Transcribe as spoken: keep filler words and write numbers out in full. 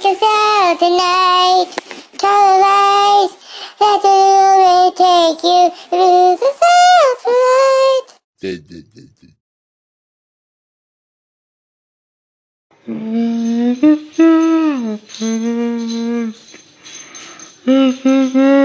to sail tonight. Twilight, that will take you through the sail tonight. Mm-hmm.